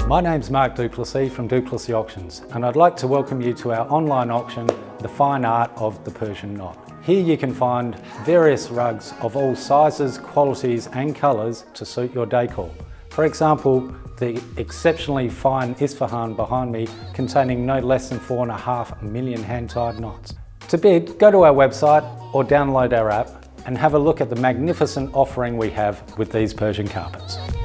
My name's Mark Duplessis from Duplessis Auctions, and I'd like to welcome you to our online auction, The Fine Art of the Persian Knot. Here you can find various rugs of all sizes, qualities and colours to suit your decor. For example, the exceptionally fine Isfahan behind me containing no less than 4.5 million hand-tied knots. To bid, go to our website or download our app and have a look at the magnificent offering we have with these Persian carpets.